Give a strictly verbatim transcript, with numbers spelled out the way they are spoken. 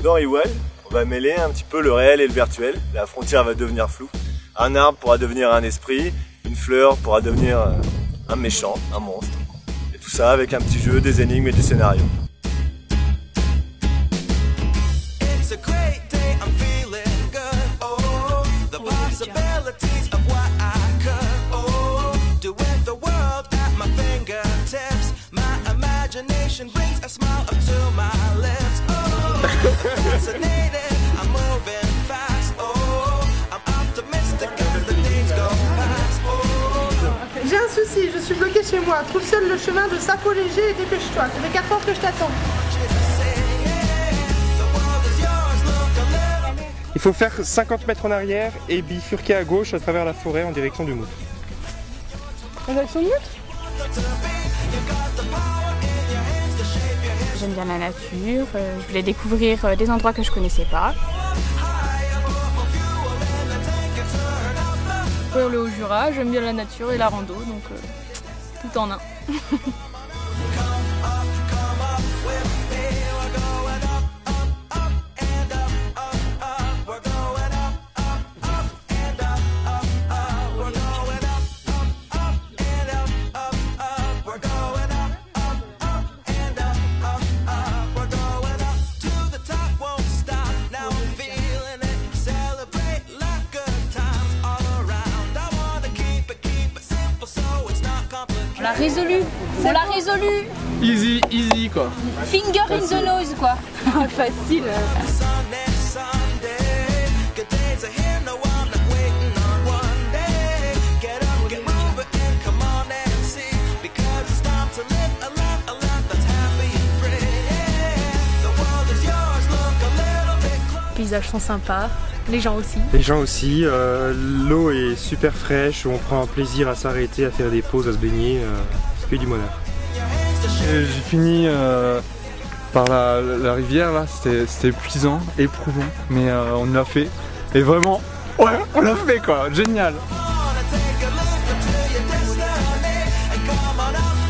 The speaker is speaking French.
dans Rewild, on va mêler un petit peu le réel et le virtuel. La frontière va devenir floue. Un arbre pourra devenir un esprit, une fleur pourra devenir un méchant, un monstre. Et tout ça avec un petit jeu, des énigmes et du scénario. J'ai un souci, je suis bloquée chez moi. Trouve seul le chemin de Sapo Léger et dépêche-toi. Ça fait quatre heures que je t'attends. Il faut faire cinquante mètres en arrière et bifurquer à gauche à travers la forêt en direction du Mout. En direction du Mout ? J'aime bien la nature, euh, je voulais découvrir euh, des endroits que je connaissais pas. Pour le Haut-Jura, j'aime bien la nature et la rando, donc euh, tout en un. On l'a résolu, on l'a résolu. Easy, easy quoi. Finger in the nose quoi. Facile. Les paysages sont sympas, les gens aussi. Les gens aussi, euh, l'eau est super fraîche, on prend un plaisir à s'arrêter, à faire des pauses, à se baigner, euh, c'est que du bonheur. J'ai fini euh, par la, la rivière là, c'était épuisant, éprouvant, mais euh, on l'a fait. Et vraiment, ouais, on l'a fait quoi, génial.